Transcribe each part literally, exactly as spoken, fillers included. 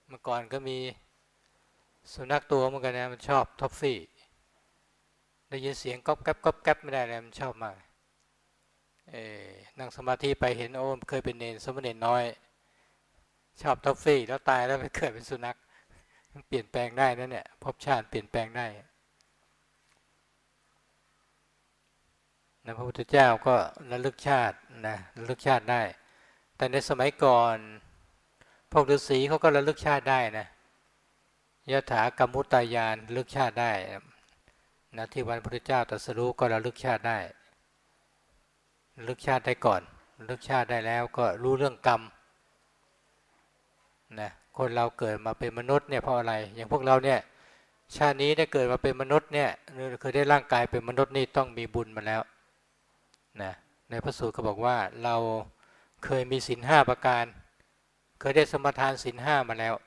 เมื่อก่อนก็มีสุนัขตัวเหมือนกันนะมันชอบท็อฟฟี่ได้ยินเสียงก๊อบแก๊บก๊อบแก๊บไม่ได้เลยมันชอบมากเออนั่งสมาธิไปเห็นโอ้เคยเป็นเนรสมณเณรน้อยชอบท็อฟฟี่แล้วตายแล้วไปเกิดเป็นสุนัขมันเปลี่ยนแปลงได้นะเนี่ยภพชาติเปลี่ยนแปลงได้นะพระพุทธเจ้าก็ระลึกชาตินะระลึกชาติได้แต่ในสมัยก่อนพวกฤาษีเขาก็ระลึกชาติได้นะยถากรรมุตตายานระลึกชาติได้นะที่วันพระพุทธเจ้าตรัสรู้ก็ระลึกชาติได้ระลึกชาติได้ก่อนระลึกชาติได้แล้วก็รู้เรื่องกรรมนะคนเราเกิดมาเป็นมนุษย์เนี่ยเพราะอะไรอย่างพวกเราเนี่ยชาตินี้ได้เกิดมาเป็นมนุษย์เนี่ยคือได้ร่างกายเป็นมนุษย์นี่ต้องมีบุญมาแล้วนะในพระสูตรเขาบอกว่าเราเคยมีศีลห้าประการเคยได้สมทานศีลห้ามาแล้ว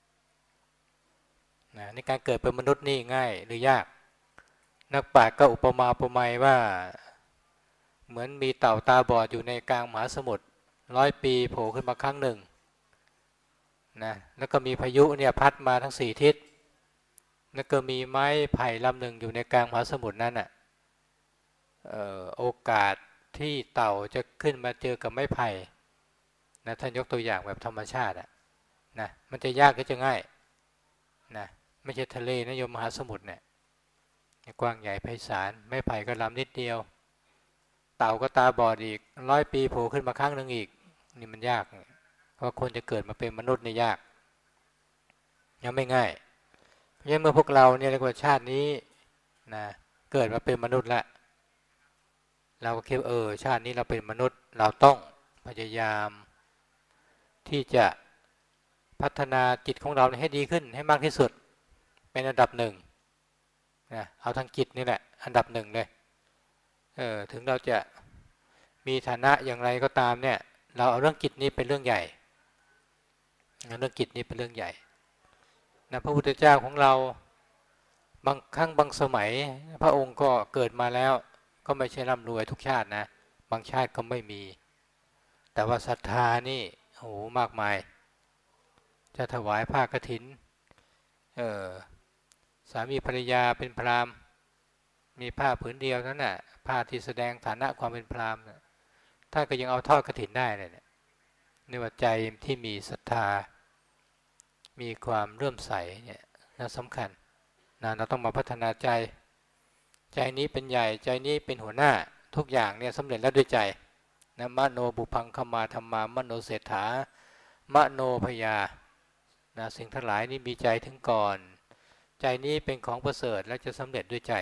นะในการเกิดเป็นมนุษย์นี่ง่ายหรือยากนักปราชญ์ก็อุปมาอุปไมยว่าเหมือนมีเต่าตาบอดอยู่ในกลางมหาสมุทรร้อยปีโผล่ขึ้นมาครั้งหนึ่งนะแล้วก็มีพายุเนี่ยพัดมาทั้งสี่ทิศแล้วก็มีไม้ไผ่ลำหนึ่งอยู่ในกลางมหาสมุทรนั่นอ่ะโอกาสที่เต่าจะขึ้นมาเจอกับไม้ไผ่นะท่านยกตัวอย่างแบบธรรมชาติอ่ะนะมันจะยากก็จะง่ายนะไม่ใช่ทะเลนะโยมมหาสมุทรเนี่ยกว้างใหญ่ไพศาลไม้ไผ่ก็ลำนิดเดียวเต่าก็ตาบอดอีกร้อยปีโผล่ขึ้นมาครั้งหนึ่งอีกนี่มันยากเพราะคนจะเกิดมาเป็นมนุษย์นี่ยากยังไม่ง่ายเพราะฉะนั้นเมื่อพวกเราเนี่ยเรียกว่าชาตินี้นะเกิดมาเป็นมนุษย์ละเราก็คิดเออชาตินี้เราเป็นมนุษย์เราต้องพยายามที่จะพัฒนาจิตของเราให้ดีขึ้นให้มากที่สุดเป็นอันดับหนึ่งนะเอาทางจิตนี่แหละอันดับหนึ่งเลยเออถึงเราจะมีฐานะอย่างไรก็ตามเนี่ยเราเอาเรื่องจิตนี้เป็นเรื่องใหญ่เรื่องจิตนี้เป็นเรื่องใหญ่นะพระพุทธเจ้าของเราบางครั้งบางสมัยพระองค์ก็เกิดมาแล้วก็ไม่ใช่ร่ำรวยทุกชาตินะบางชาติก็ไม่มีแต่ว่าศรัทธานี่โอ้โหมากมายจะถวายผ้ากฐินเออสามีภรรยาเป็นพราหมณ์มีผ้าผืนเดียวนั่นน่ะผ้าที่แสดงฐานะความเป็นพราหมณ์ถ้าก็ยังเอาทอดกฐินได้เลยเนี่ยนี่ว่าใจที่มีศรัทธามีความเลื่อมใสเนี่ยน่าสำคัญนะเราต้องมาพัฒนาใจใจนี้เป็นใหญ่ใจนี้เป็นหัวหน้าทุกอย่างเนี่ยสำเร็จแล้วด้วยใจนะมโนบุพังคมาธรรมามโนเศรษฐามโนพยานะสิ่งทั้งหลายนี้มีใจถึงก่อนใจนี้เป็นของประเสริฐและจะสำเร็จด้วยใจ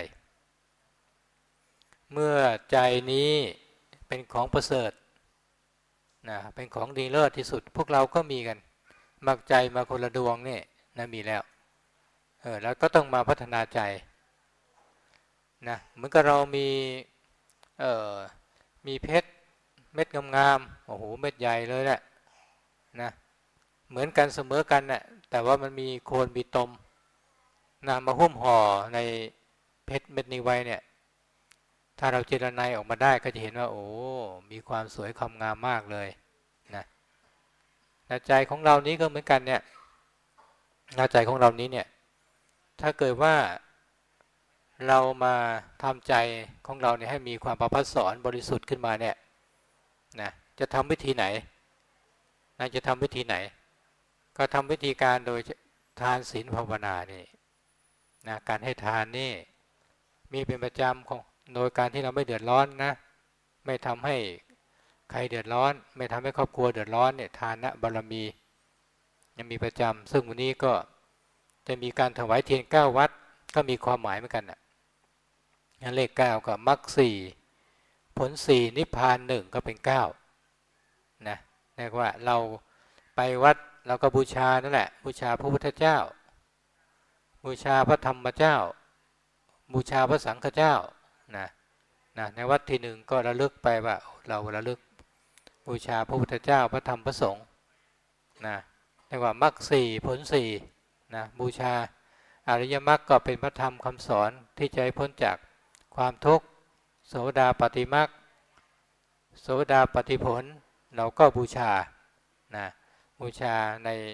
เมื่อใจนี้เป็นของประเสริฐนะเป็นของดีเลิศที่สุดพวกเราก็มีกันมักใจมาคนละดวงนี่นะมีแล้วเออแล้วก็ต้องมาพัฒนาใจนะเหมือนกับเรามีเอ่อมีเพชรเม็ดงามๆโอ้โหเม็ดใหญ่เลยแหละนะเหมือนกันเสมอกันนะ่ะแต่ว่ามันมีโคนมีตมนะมาหุ้มห่อในเพชรเม็ดนี้ไว้เนี่ยถ้าเราเจรไนออกมาได้ก็จะเห็นว่าโอ้มีความสวยความงามมากเลยนะใจของเรานี้ก็เหมือนกันเนี่ยใจของเรานี้เนี่ยถ้าเกิดว่าเรามาทำใจของเราเนี่ยให้มีความประภัสสรบริสุทธิ์ขึ้นมาเนี่ยนะจะทำวิธีไหนนะจะทำวิธีไหนก็ทำวิธีการโดยทานศีลภาวนานี่นะการให้ทานนี่มีเป็นประจำของโดยการที่เราไม่เดือดร้อนนะไม่ทำให้ใครเดือดร้อนไม่ทำให้ครอบครัวเดือดร้อนเนี่ยทานนะบารมียังมีประจำซึ่งวันนี้ก็จะมีการถวายเทียนเก้าวัดก็มีความหมายเหมือนกันนะเลขเก้ากับมรรคสี่ผลสี่นิพพานหนึ่งก็เป็นเก้านะเรียกว่าเราไปวัดเราก็บูชานั่นแหละบูชาพระพุทธเจ้าบูชาพระธรรมเจ้าบูชาพระสังฆเจ้านะนะในวัดที่หนึ่งก็ระลึกไปว่าเราระลึกบูชาพระพุทธเจ้าพระธรรมพระสงฆ์นะเรียกว่ามรรคสี่ผลสี่นะบูชาอริยมรรคก็เป็นพระธรรมคำสอนที่จะให้พ้นจากความทุกข์โสดาปัตติมรรคโสดาปัตติผลเราก็บูชานะบูชาใน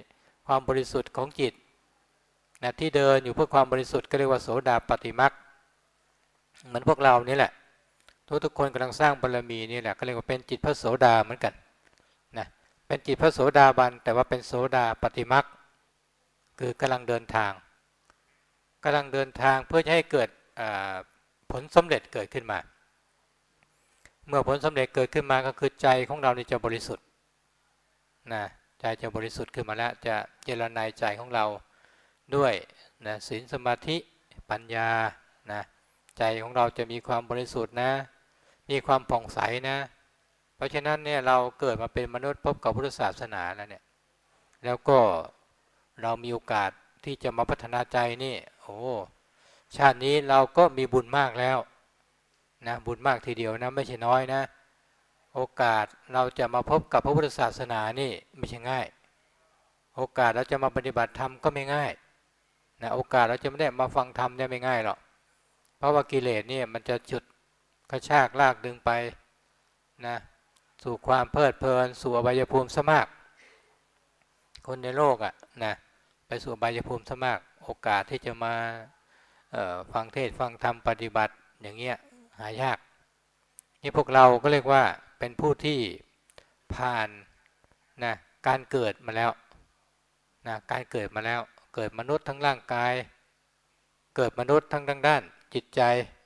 ความบริสุทธิ์ของจิตนะที่เดินอยู่เพื่อความบริสุทธิ์ก็เรียกว่าโสดาปัตติมรรคเหมือนพวกเรานี่แหละทุกทุกคนกำลังสร้างบารมีนี่แหละก็เรียกว่าเป็นจิตพระโสดาเหมือนกันนะเป็นจิตพระโสดาบันแต่ว่าเป็นโสดาปัตติมรรคคือกำลังเดินทางกำลังเดินทางเพื่อจะให้เกิดผลสำเร็จเกิดขึ้นมาเมื่อผลสำเร็จเกิดขึ้นมาก็คือใจของเราจะบริสุทธิ์นะใจจะบริสุทธิ์ขึ้นมาแล้วจะเจริญในใจของเราด้วยนะศีลสมาธิปัญญานะใจของเราจะมีความบริสุทธิ์นะมีความผ่องใสนะเพราะฉะนั้นเนี่ยเราเกิดมาเป็นมนุษย์พบกับพุทธศาสนาแล้วเนี่ยแล้วก็เรามีโอกาสที่จะมาพัฒนาใจนี่โอ้ชาตินี้เราก็มีบุญมากแล้วนะบุญมากทีเดียวนะไม่ใช่น้อยนะโอกาสเราจะมาพบกับพระพุทธศาสนานี่ไม่ใช่ง่ายโอกาสเราจะมาปฏิบัติธรรมก็ไม่ง่ายนะโอกาสเราจะไม่ได้มาฟังธรรมเนี่ยไม่ง่ายหรอกเพราะว่ากิเลสเนี่ยมันจะจุดกระชากลากดึงไปนะสู่ความเพลิดเพลินสู่อบายภูมิซะมากคนในโลกอ่ะนะไปสู่อบายภูมิซะมากโอกาสที่จะมาฟังเทศน์ฟังธรรมปฏิบัติอย่างเงี้ยหายากนี่พวกเราก็เรียกว่าเป็นผู้ที่ผ่านนะการเกิดมาแล้วนะการเกิดมาแล้วเกิดมนุษย์ทั้งร่างกายเกิดมนุษย์ทั้งทางด้านจิตใจ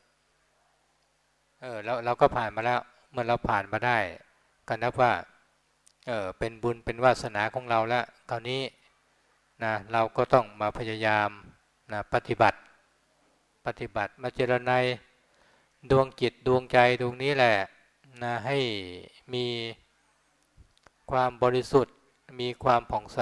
เออเราเราก็ผ่านมาแล้วเมื่อเราผ่านมาได้ก็นับว่าเออเป็นบุญเป็นวาสนาของเราแล้วคราวนี้นะเราก็ต้องมาพยายามนะปฏิบัติปฏิบัติมาเจริญในดวงจิตดวงใจดวงนี้แหละนะให้มีความบริสุทธิ์มีความผ่องใส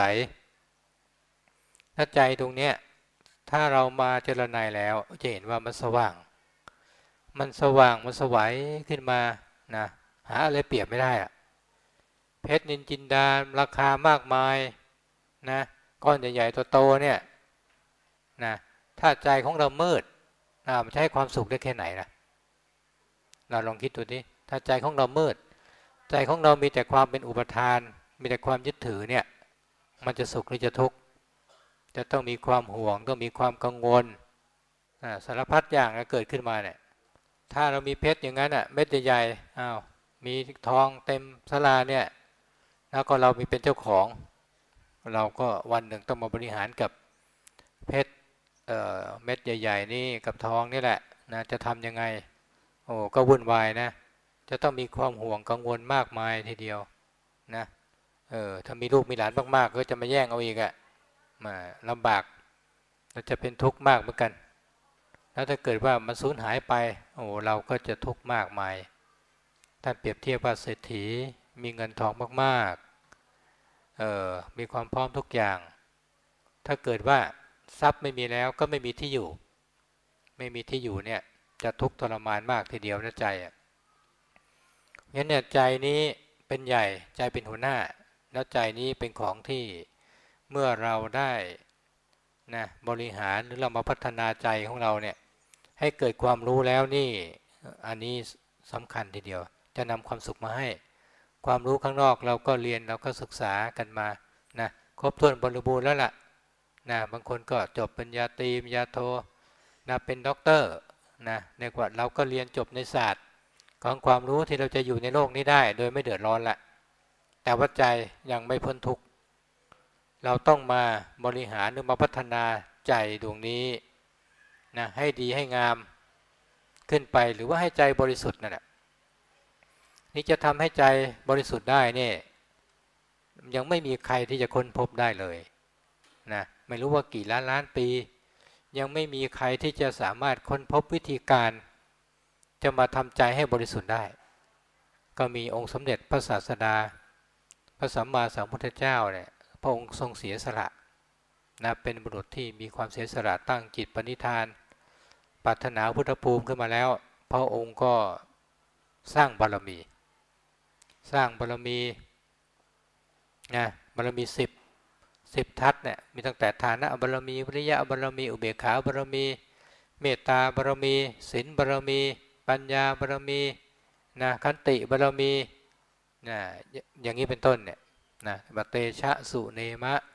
ถ้าใจตรงเนี้ยถ้าเรามาเจริญในแล้วจะเห็นว่ามันสว่างมันสว่างมันสวัยขึ้นมานะหาอะไรเปรียบไม่ได้อะเพชรนินจินดาราคามากมายนะก้อนใหญ่ๆโตๆเนี่ยนะถ้าใจของเรามืดนะมันจะให้ความสุขได้แค่ไหนล่ะเราลองคิดดูดิถ้าใจของเรามืดใจของเรามีแต่ความเป็นอุปทานมีแต่ความยึดถือเนี่ยมันจะสุขหรือจะทุกข์จะต้องมีความห่วงต้องมีความกังวลสารพัดอย่างเกิดขึ้นมาเนี่ยถ้าเรามีเพชรอย่างนั้นอ่ะเม็ดใหญ่ๆอ้าวมีทองเต็มศาลาเนี่ยแล้วก็เรามีเป็นเจ้าของเราก็วันหนึ่งต้องมาบริหารกับเพชร เอ่อ เม็ดใหญ่ๆนี่กับทองนี่แหละนะจะทำยังไงโอ้ก็วุ่นวายนะจะต้องมีความห่วงกังวลมากมายทีเดียวนะเออถ้ามีลูกมีหลานมากๆก็จะมาแย่งเอาอีกอะมาลำบากเราจะเป็นทุกข์มากเหมือนกันแล้วถ้าเกิดว่ามันสูญหายไปโอ้เราก็จะทุกข์มากมายท่านเปรียบเทียบว่าเศรษฐีมีเงินทองมากๆเออมีความพร้อมทุกอย่างถ้าเกิดว่าทรัพย์ไม่มีแล้วก็ไม่มีที่อยู่ไม่มีที่อยู่เนี่ยจะทุกข์ทรมานมากทีเดียวนะใจอ่ะงั้นเนี่ยใจนี้เป็นใหญ่ใจเป็นหัวหน้าแล้วใจนี้เป็นของที่เมื่อเราได้นะบริหารหรือเรามาพัฒนาใจของเราเนี่ยให้เกิดความรู้แล้วนี่อันนี้สำคัญทีเดียวจะนำความสุขมาให้ความรู้ข้างนอกเราก็เรียนเราก็ศึกษากันมานะครบถ้วนบริบูรณ์แล้วล่ะนะบางคนก็จบปริญญาตรีปริญญาโทนะเป็นด็อกเตอร์นะในกว่าเราก็เรียนจบในศาสตร์ของความรู้ที่เราจะอยู่ในโลกนี้ได้โดยไม่เดือดร้อนละแต่ว่าใจยังไม่พ้นทุกข์เราต้องมาบริหารหรือมาพัฒนาใจดวงนี้นะให้ดีให้งามขึ้นไปหรือว่าให้ใจบริสุทธิ์นั่นแหละนี่จะทำให้ใจบริสุทธิ์ได้เนี่ยยังไม่มีใครที่จะค้นพบได้เลยนะไม่รู้ว่ากี่ล้านล้านปียังไม่มีใครที่จะสามารถค้นพบวิธีการจะมาทำใจให้บริสุทธิ์ได้ก็มีองค์สมเด็จพระศาสดาพระสัมมาสัมพุทธเจ้าเนี่ยพระองค์ทรงเสียสละนะเป็นบุรุษที่มีความเสียสละตั้งจิตปณิธานปรารถนาพุทธภูมิขึ้นมาแล้วพระองค์ก็สร้างบารมีสร้างบารมีนะบารมีสิบสิบทัศเนี่ยมีตั้งแต่ฐานะบารมีวิริยะบารมีอุเบกขาบารมีเมตตาบารมีศีลบารมีปัญญาบารมีนะขันติบารมีนะอย่างนี้เป็นต้นเนี่ยนะบัตเตชะสุเนมะ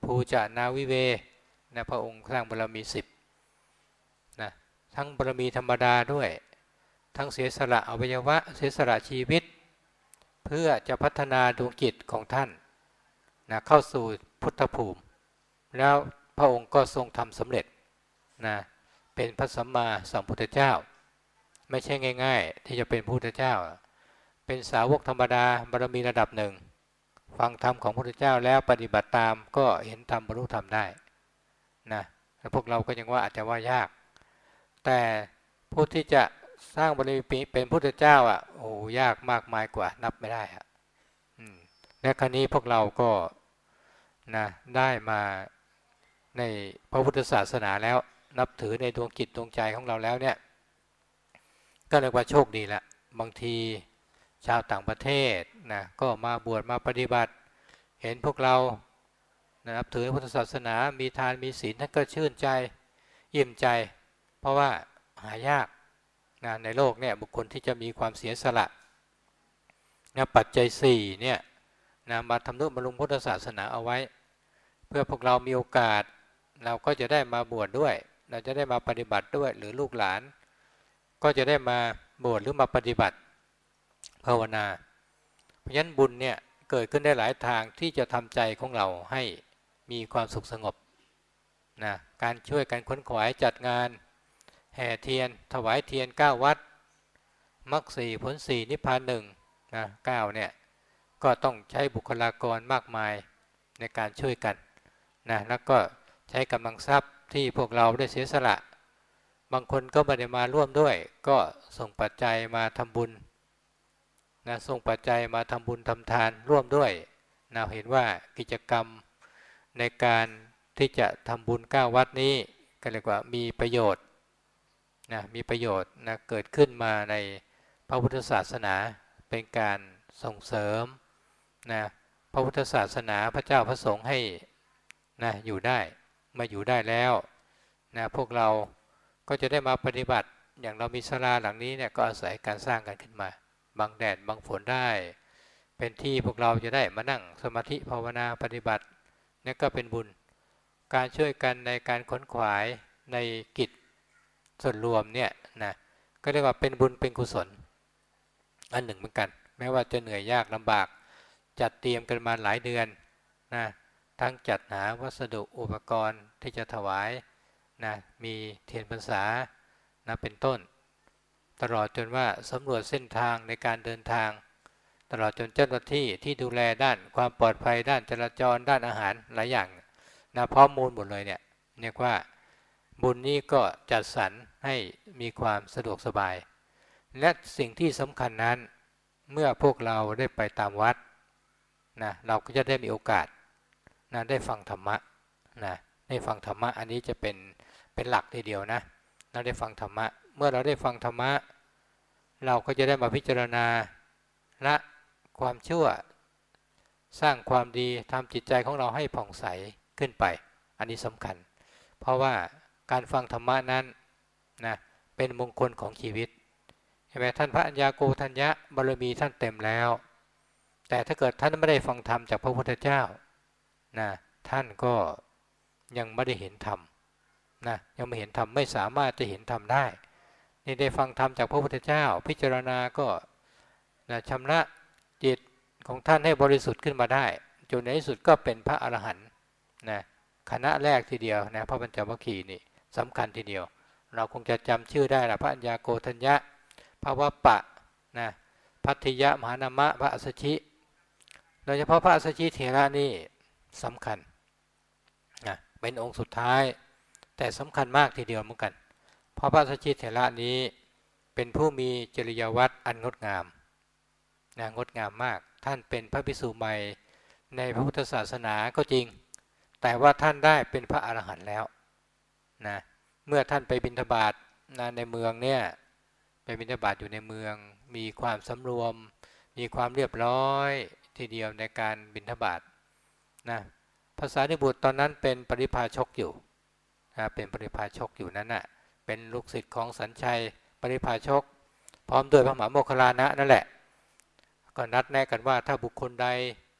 ภูจานาวิเวนะพระองค์สร้างบารมีสิบนะทั้งบารมีธรรมดาด้วยทั้งเสียสละอวัยวะเสียสละชีวิตเพื่อจะพัฒนาดวงจิตของท่านนะเข้าสู่พุทธภูมิแล้วพระองค์ก็ทรงทำสำเร็จนะเป็นพระสัมมาสัมพุทธเจ้าไม่ใช่ง่ายๆที่จะเป็นพุทธเจ้าเป็นสาวกธรรมดาบารมีระดับหนึ่งฟังธรรมของพระพุทธเจ้าแล้วปฏิบัติตามก็เห็นธรรมบรรลุธรรมได้นะแล้วพวกเราก็ยังว่าอาจจะว่ายากแต่ผู้ที่จะสร้างบารมีเป็นพุทธเจ้าอ่ะโอ้ยากมากมายกว่านับไม่ได้อ่ะและครั้นี้พวกเราก็นะได้มาในพระพุทธศาสนาแล้วนับถือในดวงจิตดวงใจของเราแล้วเนี่ยก็เรียกว่าโชคดีละบางทีชาวต่างประเทศนะก็มาบวชมาปฏิบัติเห็นพวกเรานับถือพุทธศาสนามีทานมีศีลท่านก็ชื่นใจอิ่มใจเพราะว่าหายากนะในโลกเนี่ยบุคคลที่จะมีความเสียสละนะปัจจัยสี่เนี่ยนะมาทำนุบำรุงพุทธศาสนาเอาไว้เพื่อพวกเรามีโอกาสเราก็จะได้มาบวชดด้วยเราจะได้มาปฏิบัติด้วยหรือลูกหลานก็จะได้มาบวชหรือมาปฏิบัติภาวนาเพราะฉะนั้นบุญเนี่ยเกิดขึ้นได้หลายทางที่จะทำใจของเราให้มีความสุขสงบนะการช่วยกันขวนขวายจัดงานแห่เทียนถวายเทียนเก้าวัดมรรคสี่ผลสี่นิพพานหนึ่งนะเก้าเนี่ยก็ต้องใช้บุคลากรมากมายในการช่วยกันนะแล้วก็ใช้กำลังทรัพย์ที่พวกเราได้เสียสละบางคนก็ไม่ได้มาร่วมด้วยก็ส่งปัจจัยมาทำบุญนะส่งปัจจัยมาทำบุญทำทานร่วมด้วยนะเห็นว่ากิจกรรมในการที่จะทำบุญเก้าวัดนี้ก็เรียกว่ามีประโยชน์นะมีประโยชน์นะเกิดขึ้นมาในพระพุทธศาสนาเป็นการส่งเสริมนะพระพุทธศาสนาพระเจ้าพระสงฆ์ให้นะอยู่ได้มาอยู่ได้แล้วนะพวกเราก็จะได้มาปฏิบัติอย่างเรามีศาลาหลังนี้เนี่ยก็อาศัยการสร้างกันขึ้นมาบังแดดบังฝนได้เป็นที่พวกเราจะได้มานั่งสมาธิภาวนาปฏิบัตินี่ก็เป็นบุญการช่วยกันในการขวนขวายในกิจส่วนรวมเนี่ยนะก็เรียกว่าเป็นบุญเป็นกุศลอันหนึ่งเหมือนกันแม้ว่าจะเหนื่อยยากลำบากจัดเตรียมกันมาหลายเดือนนะทั้งจัดหาวัสดุอุปกรณ์ที่จะถวายนะมีเทียนพรรษานะเป็นต้นตลอดจนว่าสำรวจเส้นทางในการเดินทางตลอดจนเจ้าหน้าที่ที่ดูแลด้านความปลอดภัยด้านจราจรด้านอาหารหลายอย่างนะพร้อมมูลหมดเลยเนี่ยเรียกว่าบุญนี้ก็จัดสรรให้มีความสะดวกสบายและสิ่งที่สำคัญนั้นเมื่อพวกเราได้ไปตามวัดนะเราก็จะได้มีโอกาสนะได้ฟังธรรมะนะได้ฟังธรรมะอันนี้จะเป็นเป็นหลักทีเดียวนะเราได้ฟังธรรมะเมื่อเราได้ฟังธรรมะเราก็จะได้มาพิจารณาละความชั่วสร้างความดีทำจิตใจของเราให้ผ่องใสขึ้นไปอันนี้สำคัญเพราะว่าการฟังธรรมะนั้นนะเป็นมงคลของชีวิตใช่ไหมท่านพระัญญาโกฏัญญะบารมีท่านเต็มแล้วแต่ถ้าเกิดท่านไม่ได้ฟังธรรมจากพระพุทธเจ้านะท่านก็ยังไม่ได้เห็นธรรมนะยังไม่เห็นธรรมไม่สามารถจะเห็นธรรมได้นี่ได้ฟังธรรมจากพระพุทธเจ้าพิจารณาก็นะชำระจิตของท่านให้บริสุทธิ์ขึ้นมาได้จนในที่สุดก็เป็นพระอรหันต์นะคณะแรกทีเดียวนะพระปัญจวัคคีย์นี่สำคัญทีเดียวเราคงจะจำชื่อได้ละพระัญญาโกฏัญญะพระวัปปะนะพัทธิยะมหานามะพระอัสสชิโดยเฉพาะพระอัสสชิเถระนี่สำคัญนะเป็นองค์สุดท้ายแต่สำคัญมากทีเดียวเหมือนกันเพราะพระอัสสชิเถระนี้เป็นผู้มีจริยวัตรอันงดงามนะงดงามมากท่านเป็นพระภิกษุใหม่ในพระพุทธศาสนาก็จริงแต่ว่าท่านได้เป็นพระอรหันต์แล้วนะเมื่อท่านไปบิณฑบาตนะในเมืองเนี่ยไปบิณฑบาตอยู่ในเมืองมีความสำรวมมีความเรียบร้อยทีเดียวในการบิณฑบาตนะภาษาดิบุตรตอนนั้นเป็นปริพาชกอยู่นะเป็นปริพาชกอยู่นั้นน่ะเป็นลูกศิษย์ของสัญชัยปริพาชกพร้อมด้วยพระมหาโมคคัลลานะนั่นแหละก็นัดแนะกันว่าถ้าบุคคลใด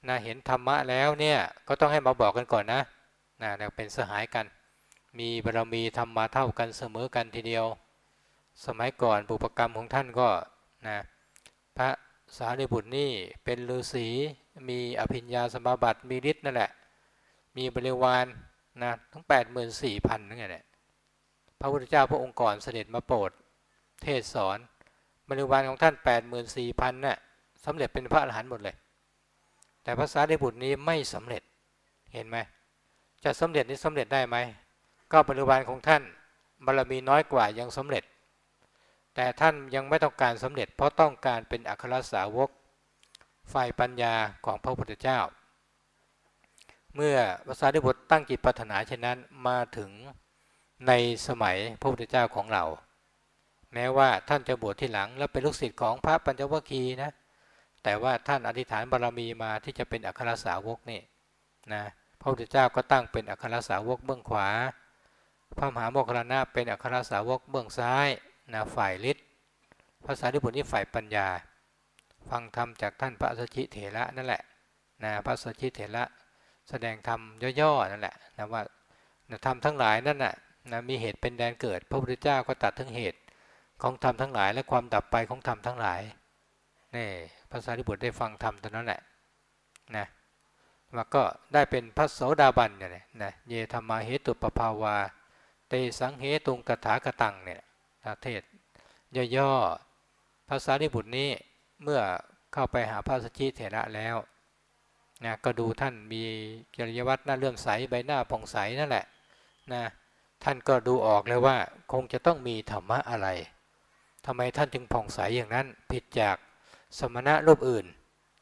นะเห็นธรรมะแล้วเนี่ยก็ต้องให้มาบอกกันก่อนนะนะเป็นสหายกันมีบารมีธรรมมาเท่ากันเสมอกันทีเดียวสมัยก่อนบุพกรรมของท่านก็นะพระสารีบุตรนี่เป็นฤาษีมีอภิญญาสมาบัติมีฤทธิ์นั่นแหละมีบริวารนะทั้ง แปดหมื่นสี่พัน นั่นแหละพระพุทธเจ้าพระองค์ก่อนเสด็จมาโปรดเทศสอนบริวารของท่าน แปดหมื่นสี่พัน น่ะสำเร็จเป็นพระอรหันต์หมดเลยแต่พระสารีบุตรนี้ไม่สำเร็จเห็นไหมจะสำเร็จนี้สำเร็จได้ไหมก็บริวารของท่านบารมีน้อยกว่ายังสำเร็จแต่ท่านยังไม่ต้องการสำเร็จเพราะต้องการเป็นอัครสาวกฝ่ายปัญญาของพระพุทธเจ้าเมื่อพระสารีบุตรตั้งจิตปรารถนาเช่นนั้นมาถึงในสมัยพระพุทธเจ้าของเราแม้ว่าท่านจะบวชที่หลังและเป็นลูกศิษย์ของพระปัญจวัคคีย์นะแต่ว่าท่านอธิษฐานบารมีมาที่จะเป็นอัครสาวกนี่นะพระพุทธเจ้าก็ตั้งเป็นอัครสาวกเบื้องขวาพระมหาโมคคัลลานะเป็นอัครสาวกเบื้องซ้ายนะฝ่ายฤทธิ์พระสารีบุตรนี่ฝ่ายปัญญาฟังธรรมจากท่านพระสัชชิเถระนั่นแหละนะพระสัชชิเถระแสดงธรรมย่อๆนั่นแหละนะว่าธรรมทั้งหลายนั่นน่ะนะมีเหตุเป็นแดนเกิดพระพุทธเจ้าก็ตัดทั้งเหตุของธรรมทั้งหลายและความดับไปของธรรมทั้งหลายนี่พระสารีบุตรได้ฟังธรรมตอนนั้นแหละนะว่าก็ได้เป็นพระโสดาบันเนี่ยนะเยธรรมาเหตุปภาวาเตสังเหตุงตถาคตังเนี่ยเทศย่อๆพระสารีบุตรนี้เมื่อเข้าไปหาพระสัชชิเถระแล้วนะก็ดูท่านมีจริยวัตรหน้าเลื่อมใสใบหน้าผ่องใสนั่นแหละนะท่านก็ดูออกเลยว่าคงจะต้องมีธรรมะอะไรทำไมท่านจึงผ่องใสอย่างนั้นผิดจากสมณะรูปอื่น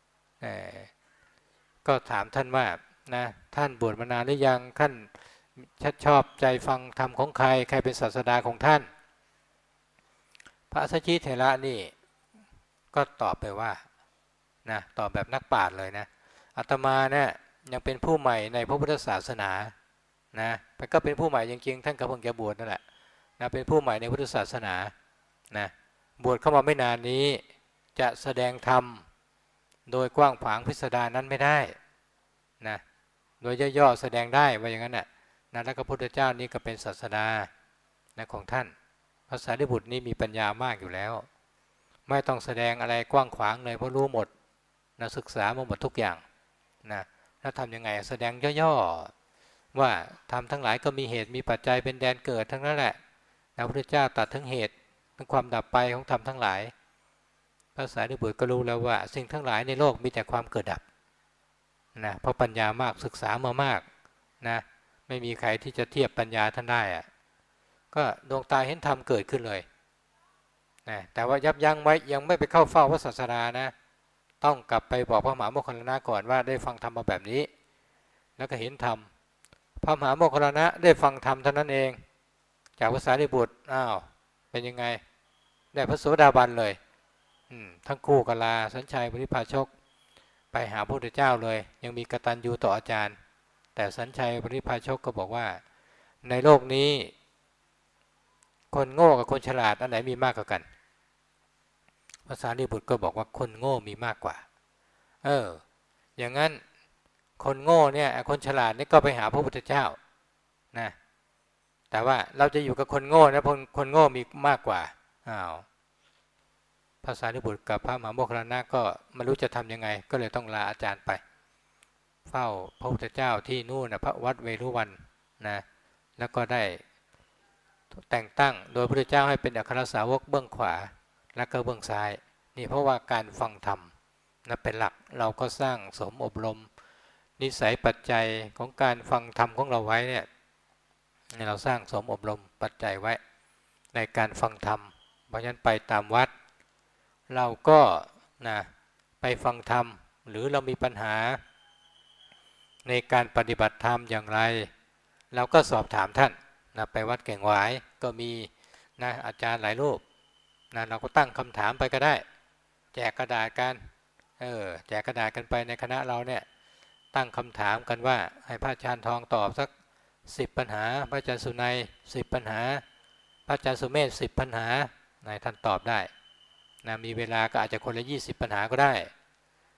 ก็ถามท่านว่านะท่านบวชมานานหรือยังท่านชอบใจฟังธรรมของใครใครเป็นศาสดาของท่านพระสัชชิเถระนี่ก็ตอบไปว่านะตอบแบบนักปราชญ์เลยนะอาตมาเนี่ยยังเป็นผู้ใหม่ในพระพุทธศาสนานะมันก็เป็นผู้ใหม่จริงๆท่านก็เพิ่งจะบวชนั่นแหละนะเป็นผู้ใหม่ในพุทธศาสนานะบวชเข้ามาไม่นานนี้จะแสดงธรรมโดยกว้างขวางพิสดารนั้นไม่ได้นะโดยย่อๆแสดงได้ว่าอย่างนั้นน่ะนะแล้วก็พระพุทธเจ้านี่ก็เป็นศาสดานะของท่านพระสารีบุตรนี่มีปัญญามากอยู่แล้วไม่ต้องแสดงอะไรกว้างขวางเลยเพราะรู้หมดนะศึกษามาหมดทุกอย่างนะแล้วทำยังไงแสดงย่อๆว่าธรรมทั้งหลายก็มีเหตุมีปัจจัยเป็นแดนเกิดทั้งนั้นแหละพระพุทธเจ้าตัดทั้งเหตุทั้งความดับไปของธรรมทั้งหลายพระสารีบุตรก็รู้แล้วว่าสิ่งทั้งหลายในโลกมีแต่ความเกิดดับนะเพราะปัญญามากศึกษามามากนะไม่มีใครที่จะเทียบปัญญาท่านได้อะก็ดวงตาเห็นธรรมเกิดขึ้นเลยนะแต่ว่ายับยั้งไว้ยังไม่ไปเข้าเฝ้าพระศาสดานะต้องกลับไปบอกพระมหาโมคคัลลานะก่อนว่าได้ฟังธรรมมาแบบนี้แล้วก็เห็นธรรมพระมหาโมคคัลลานะได้ฟังธรรมเท่านั้นเองจากพระสารีบุตรอ้าวเป็นยังไงได้พระโสดาบันเลยทั้งคู่กลาสัญชัยปริภาชกไปหาพระพุทธเจ้าเลยยังมีกตัญญูต่ออาจารย์แต่สัญชัยปริภาชกก็บอกว่าในโลกนี้คนโง่กับคนฉลาดอันไหนมีมากกว่ากันพระสารีบุตรก็บอกว่าคนโง่มีมากกว่าเอออย่างนั้นคนโง่เนี่ยคนฉลาดนี่ก็ไปหาพระพุทธเจ้านะแต่ว่าเราจะอยู่กับคนโง่นะคนคนโง่มีมากกว่าอ้าวพระสารีบุตรกับพระมหาโมคคัลลานะก็ไม่รู้จะทำยังไงก็เลยต้องลาอาจารย์ไปเฝ้าพระพุทธเจ้าที่นู่นนะพระวัดเวรุวันนะแล้วก็ได้แต่งตั้งโดยพระพุทธเจ้าให้เป็นอัครสาวกเบื้องขวาและก็เบื้องซ้ายนี่เพราะว่าการฟังธรรมนะเป็นหลักเราก็สร้างสมอบรมนิสัยปัจจัยของการฟังธรรมของเราไว้เนี่ยเราสร้างสมอบรมปัจจัยไว้ในการฟังธรรมเพราะฉะนั้นไปตามวัดเราก็นะไปฟังธรรมหรือเรามีปัญหาในการปฏิบัติธรรมอย่างไรเราก็สอบถามท่านนะไปวัดแก่งหวายก็มีนะอาจารย์หลายรูปนะเราก็ตั้งคำถามไปก็ได้แจกกระดาษกันเออแจกกระดาษกันไปในคณะเราเนี่ยตั้งคำถามกันว่าให้พระอาจารย์ทองตอบสักสิบปัญหาพระอาจารย์สุนัยสิบปัญหาพระอาจารย์สุเมธสิบปัญหานายท่านตอบได้นะมีเวลาก็อาจจะคนละยี่สิบปัญหาก็ได้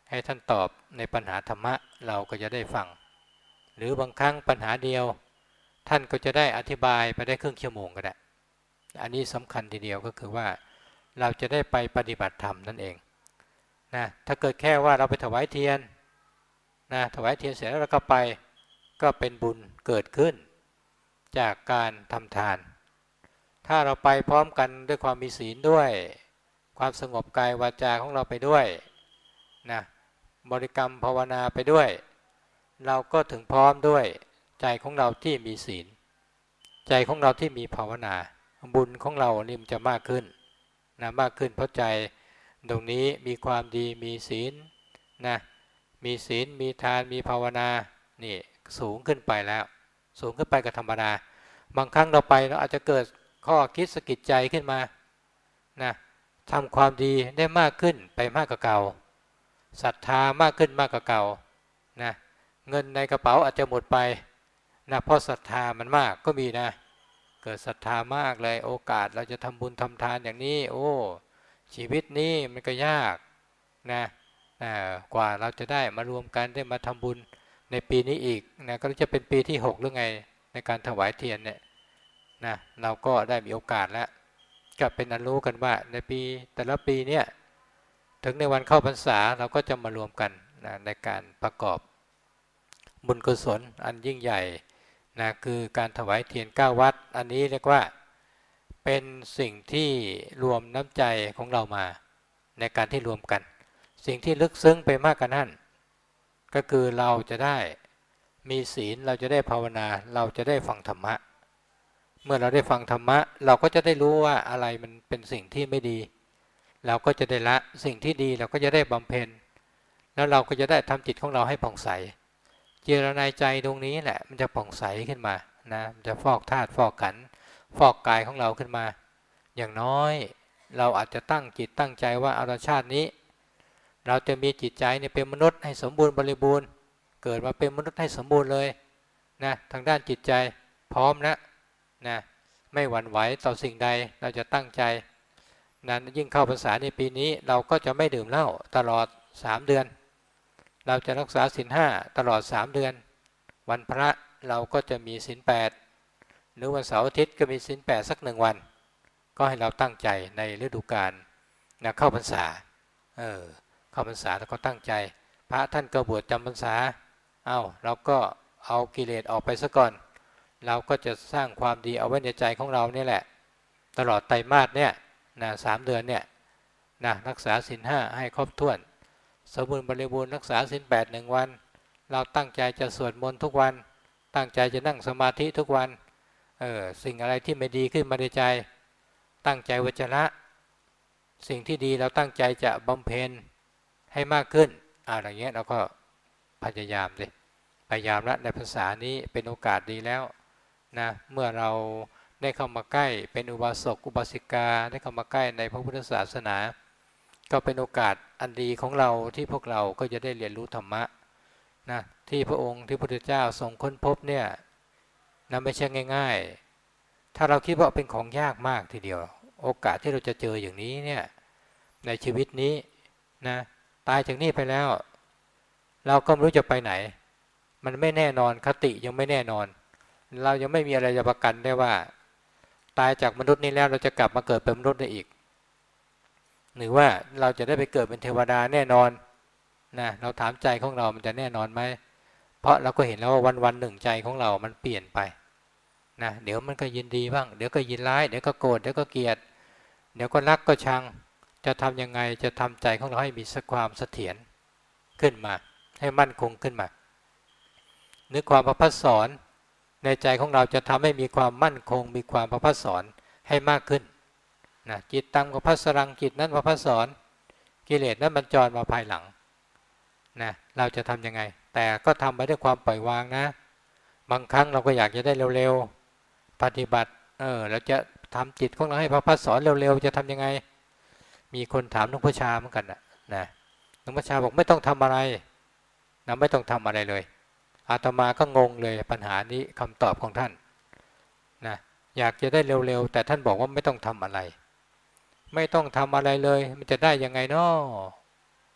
ให้ท่านตอบในปัญหาธรรมะเราก็จะได้ฟังหรือบางครั้งปัญหาเดียวท่านก็จะได้อธิบายไปได้ครึ่งชั่วโมงก็ได้อันนี้สำคัญทีเดียวก็คือว่าเราจะได้ไปปฏิบัติธรรมนั่นเองนะถ้าเกิดแค่ว่าเราไปถวายเทียนนะถวายเทียนเสร็จแล้วเราก็ไปก็เป็นบุญเกิดขึ้นจากการทำทานถ้าเราไปพร้อมกันด้วยความมีศีลด้วยความสงบกายวาจาของเราไปด้วยนะบริกรรมภาวนาไปด้วยเราก็ถึงพร้อมด้วยใจของเราที่มีศีลใจของเราที่มีภาวนาบุญของเรานี่มันจะมากขึ้นนะมากขึ้นเพราะใจตรงนี้มีความดีมีศีลนะมีศีลมีทานมีภาวนานี่สูงขึ้นไปแล้วสูงขึ้นไปกับธรรมดาบางครั้งเราไปเราอาจจะเกิดข้อคิดสะกิดใจขึ้นมานะทำความดีได้มากขึ้นไปมากกว่าเก่าศรัทธามากขึ้นมากกว่าเก่านะเงินในกระเป๋าอาจจะหมดไปนะเพราะศรัทธามันมากก็มีนะเกิดศรัทธามากเลยโอกาสเราจะทำบุญทำทานอย่างนี้โอ้ชีวิตนี้มันก็ยากนะกว่าเราจะได้มารวมกันได้มาทำบุญในปีนี้อีกนะก็จะเป็นปีที่หกหรือไงในการถวายเทียนเนี่ยนะเราก็ได้มีโอกาสแล้วก็เป็นอันรู้กันว่าในปีแต่ละปีเนี่ยถึงในวันเข้าพรรษาเราก็จะมารวมกันนะในการประกอบบุญกุศลอันยิ่งใหญ่นะคือการถวายเทียนเก้าวัดอันนี้เรียกว่าเป็นสิ่งที่รวมน้ำใจของเรามาในการที่รวมกันสิ่งที่ลึกซึ้งไปมากกว่านั้นก็คือเราจะได้มีศีลเราจะได้ภาวนาเราจะได้ฟังธรรมะเมื่อเราได้ฟังธรรมะเราก็จะได้รู้ว่าอะไรมันเป็นสิ่งที่ไม่ดีเราก็จะได้ละสิ่งที่ดีเราก็จะได้บำเพ็ญแล้วเราก็จะได้ทำจิตของเราให้ผ่องใสเจรนายใจตรงนี้แหละมันจะผ่องใสขึ้นมานะมันจะฟอกธาตุฟอกขันธ์ฟอกกายของเราขึ้นมาอย่างน้อยเราอาจจะตั้งจิตตั้งใจว่าอาชาตินี้เราจะมีจิตใจเนี่ยเป็นมนุษย์ให้สมบูรณ์บริบูรณ์เกิดมาเป็นมนุษย์ให้สมบูรณ์เลยนะทางด้านจิตใจพร้อมนะนะไม่หวั่นไหวต่อสิ่งใดเราจะตั้งใจนั้นยิ่งเข้าพรรษาในปีนี้เราก็จะไม่ดื่มเหล้าตลอดสามเดือนเราจะรักษาศีลห้าตลอดสามเดือนวันพระเราก็จะมีศีลแปดหรือวันเสาร์อาทิตย์ก็มีศีลแปดสักหนึ่งวันก็ให้เราตั้งใจในฤดูกาลนะเข้าพรรษาเออเข้าพรรษาแล้วก็ตั้งใจพระท่านก็บวชจำพรรษาเอ้าเราก็เอากิเลสออกไปซะก่อนเราก็จะสร้างความดีเอาไว้ในใจของเราเนี่ยแหละตลอดไตรมาสเนี่ยนะสามเดือนเนี่ยนะรักษาศีลห้าให้ครบถ้วนสมบูรณ์บริบูรณ์รักษาศีลแปดหนึ่งวันเราตั้งใจจะสวดมนต์ทุกวันตั้งใจจะนั่งสมาธิทุกวันเออสิ่งอะไรที่ไม่ดีขึ้นมาในใจตั้งใจว่าจะละสิ่งที่ดีเราตั้งใจจะบำเพ็ญให้มากขึ้นอะไรเงี้ยเราก็พยายามสิพยายามละในภาษานี้เป็นโอกาสดีแล้วนะเมื่อเราได้เข้ามาใกล้เป็นอุบาสกอุบาสิกาได้เข้ามาใกล้ในพระพุทธศาสนาก็เป็นโอกาสอันดีของเราที่พวกเราก็จะได้เรียนรู้ธรรมะนะที่พระองค์ที่พระพุทธเจ้าทรงค้นพบเนี่ยนะไม่ใช่ง่ายๆถ้าเราคิดว่าเป็นของยากมากทีเดียวโอกาสที่เราจะเจออย่างนี้เนี่ยในชีวิตนี้นะตายจากนี้ไปแล้วเราก็ไม่รู้จะไปไหนมันไม่แน่นอนคติยังไม่แน่นอนเรายังไม่มีอะไรจะประกันได้ว่าตายจากมนุษย์นี้แล้วเราจะกลับมาเกิดเป็นมนุษย์ได้อีกหรือว่าเราจะได้ไปเกิดเป็นเทวดาแน่นอนนะเราถามใจของเรามันจะแน่นอนไหมเพราะเราก็เห็นแล้วว่าวันวันหนึ่งใจของเรามันเปลี่ยนไปนะเดี๋ยวมันก็ยินดีบ้างเดี๋ยวก็ยินร้ายเดี๋ยวก็โกรธเดี๋ยวก็เกลียดเดี๋ยวก็รักก็ชังจะทำยังไงจะทำใจของเราให้มีความเสถียรขึ้นมาให้มั่นคงขึ้นมานึกความประพัฒสอนในใจของเราจะทำให้มีความมั่นคงมีความประพัฒสอนให้มากขึ้นนะจิตตังประพัสรังจิตนั้นประพัฒสอนกิเลสนั้นบรรจรมาภายหลังนะเราจะทำยังไงแต่ก็ทำไปด้วยความปล่อยวางนะบางครั้งเราก็อยากจะได้เร็วๆปฏิบัติเออเราจะทำจิตของเราให้ประพัฒสอนเร็วๆจะทำยังไงมีคนถามหลวงพ่อชาเหมือนกันนะนะหลวงพ่อชาบอกไม่ต้องทำอะไรนะไม่ต้องทำอะไรเลยอาตมาก็งงเลยปัญหานี้คำตอบของท่านนะอยากจะได้เร็วๆแต่ท่านบอกว่าไม่ต้องทำอะไรไม่ต้องทำอะไรเลยมันจะได้ยังไงนาะ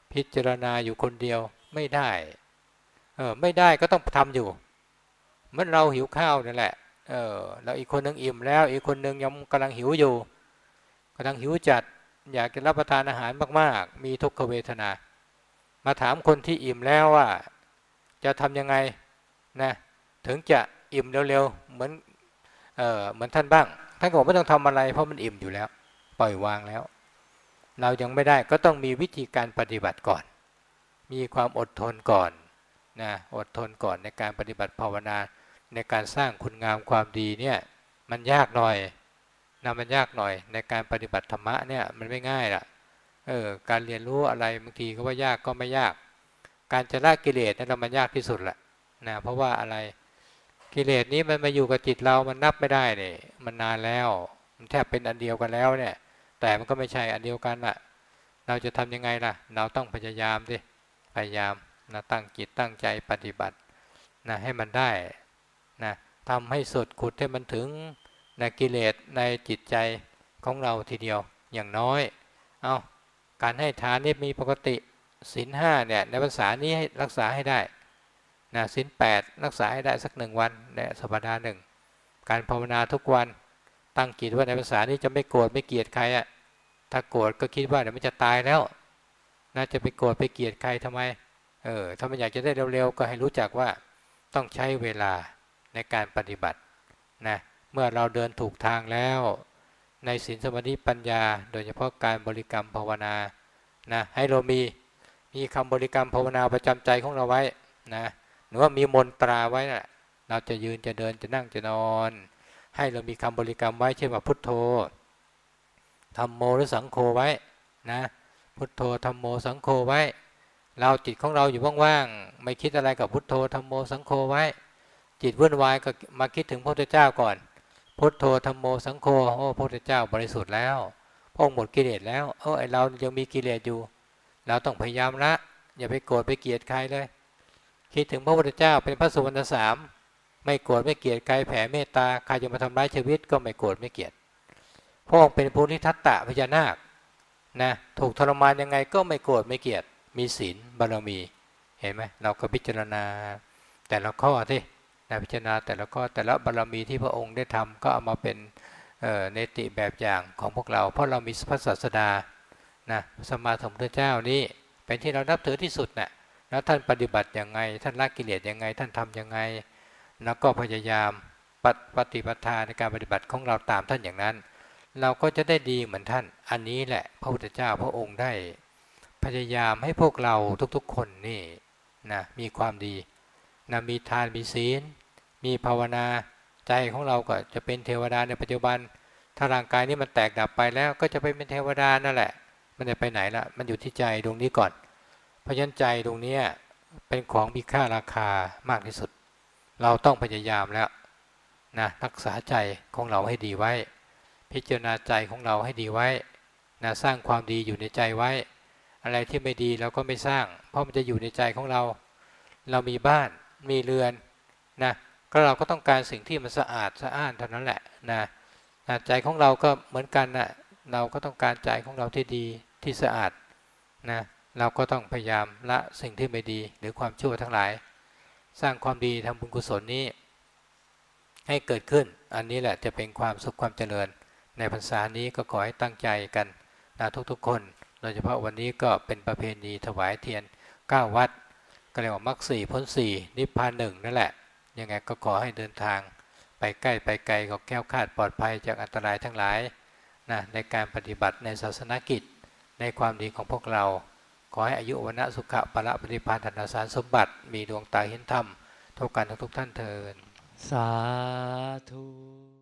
พิจารณาอยู่คนเดียวไม่ได้เออไม่ได้ก็ต้องทำอยู่เหมือนเราหิวข้าวนั่นแหละเออแล้วอีกคนนึงอิ่มแล้วอีกคนนึงยังกำลังหิวอยู่กำลังหิวจัดอยากจะรับประทานอาหารมากๆมีทุกขเวทนามาถามคนที่อิ่มแล้วว่าจะทำยังไงนะถึงจะอิ่มเร็วๆเหมือนเออเหมือนท่านบ้างท่านก็บอกไม่ต้องทำอะไรเพราะมันอิ่มอยู่แล้วปล่อยวางแล้วเรายังไม่ได้ก็ต้องมีวิธีการปฏิบัติก่อนมีความอดทนก่อนนะอดทนก่อนในการปฏิบัติภาวนาในการสร้างคุณงามความดีเนี่ยมันยากหน่อยนะมันยากหน่อยในการปฏิบัติธรรมะเนี่ยมันไม่ง่ายล่ะเออการเรียนรู้อะไรบางทีก็ว่ายากก็ไม่ยากการจะละกิเลสเนี่ยเรามันยากที่สุดแหละนะเพราะว่าอะไรกิเลสนี้มันมาอยู่กับจิตเรามันนับไม่ได้เนี่ยมันนานแล้วมันแทบเป็นอันเดียวกันแล้วเนี่ยแต่มันก็ไม่ใช่อันเดียวกันล่ะเราจะทำยังไงล่ะเราต้องพยายามดิพยายามนะตั้งจิตตั้งใจปฏิบัตินะให้มันได้นะทำให้สุดขุดให้มันถึงนะกิเลสในจิตใจของเราทีเดียวอย่างน้อยเอาการให้ทานนี่มีปกติศีลห้าเนี่ยในภาษานี้ให้รักษาให้ได้นะศีลแปดรักษาให้ได้สักหนึ่งวันในสัปดาห์หนึ่งการภาวนาทุกวันตั้งจิตว่าในภาษานี้จะไม่โกรธไม่เกลียดใครอะถ้าโกรธก็คิดว่าเดี๋ยวมันจะตายแล้วน่าจะไปโกรธไปเกลียดใครทำไมเออถ้ามันอยากจะได้เร็วๆก็ให้รู้จักว่าต้องใช้เวลาในการปฏิบัตินะเมื่อเราเดินถูกทางแล้วในศีลสมาธิปัญญาโดยเฉพาะการบริกรรมภาวนานะให้เรามีมีคำบริกรรมภาวนาประจำใจของเราไว้นะหรือว่ามีมนตราไว้นะเราจะยืนจะเดินจะนั่งจะนอนให้เรามีคำบริกรรมไว้เช่นว่าพุทโธธัมโมหรือสังโฆไว้นะพุทโธธัมโมสังโฆไว้เราจิตของเราอยู่ว่างๆไม่คิดอะไรกับพุทโธธัมโมสังโฆไว้จิตวุ่นวายก็มาคิดถึงพระพุทธเจ้าก่อนพุทโธธัมโมสังโฆโอ้พระพุทธเจ้าบริสุทธิ์แล้วพระองค์หมดกิเลสแล้วเออไอเรายังมีกิเลสอยู่เราต้องพยายามละอย่าไปโกรธไปเกลียดใครเลยคิดถึงพระพุทธเจ้าเป็นพระสุวรรณสามไม่โกรธไม่เกลียดใครแผ่เมตตาใครจะมาทำร้ายชีวิตก็ไม่โกรธไม่เกลียดพระองค์เป็นภูริทัตตะพญานาคนะถูกทรมานยังไงก็ไม่โกรธไม่เกลียดมีศีลบารมีเห็นไหมเราก็พิจารณาแต่ละข้อที่นะพิจารณาแต่ละข้อแต่ละบารมีที่พระองค์ได้ทำก็เอามาเป็นเนติแบบอย่างของพวกเราเพราะเรามีพระศาสดานะสมมาสัมพุทธเจ้านี้เป็นที่เรานับถือที่สุดนะ่ะแล้วท่านปฏิบัติยังไงท่านละกิเลสยังไงท่านทำยังไงแล้วก็พยายามปฏิบัติในการปฏิบัติของเราตามท่านอย่างนั้นเราก็จะได้ดีเหมือนท่านอันนี้แหละพระพุทธเจ้าพระองค์ได้พยายามให้พวกเราทุกๆคนนี่นะมีความดีนะมีทานมีศีลมีภาวนาใจของเราก็จะเป็นเทวดาในปัจจุบันถ้าร่างกายนี้มันแตกดับไปแล้วก็จะไปเป็นเทวดานั่นแหละมันจะไปไหนละมันอยู่ที่ใจดวงนี้ก่อนเพราะฉะนั้นใจดวงนี้เป็นของมีค่าราคามากที่สุดเราต้องพยายามแล้วนะรักษาใจของเราให้ดีไว้พิจารณาใจของเราให้ดีไว้นะสร้างความดีอยู่ในใจไว้อะไรที่ไม่ดีเราก็ไม่สร้างเพราะมันจะอยู่ในใจของเราเรามีบ้านมีเรือนนะก็เราก็ต้องการสิ่งที่มันสะอาดสะอ้านเท่านั้นแหละนะใจของเราก็เหมือนกันนะเราก็ต้องการใจของเราที่ดีที่สะอาดนะเราก็ต้องพยายามละสิ่งที่ไม่ดีหรือความชั่วทั้งหลายสร้างความดีทำบุญกุศลนี้ให้เกิดขึ้นอันนี้แหละจะเป็นความสุขความเจริญในพรรษานี้ก็ขอให้ตั้งใจกันนะทุกๆคนโดยเฉพาะวันนี้ก็เป็นประเพณีถวายเทียนเก้าวัดก็เรียกว่ามรรคสี่พ้นสี่นิพพานหนึ่งนั่นแหละยังไงก็ขอให้เดินทางไปใกล้ไปไกลก็แคล้วคลาดปลอดภัยจากอันตรายทั้งหลายนะในการปฏิบัติในศาสนกิจในความดีของพวกเราขอให้อายุวรรณะสุขะพละปฏิภาณธนสารสมบัติมีดวงตาเห็นธรรมทุกการทุกท่านเทินสาธุ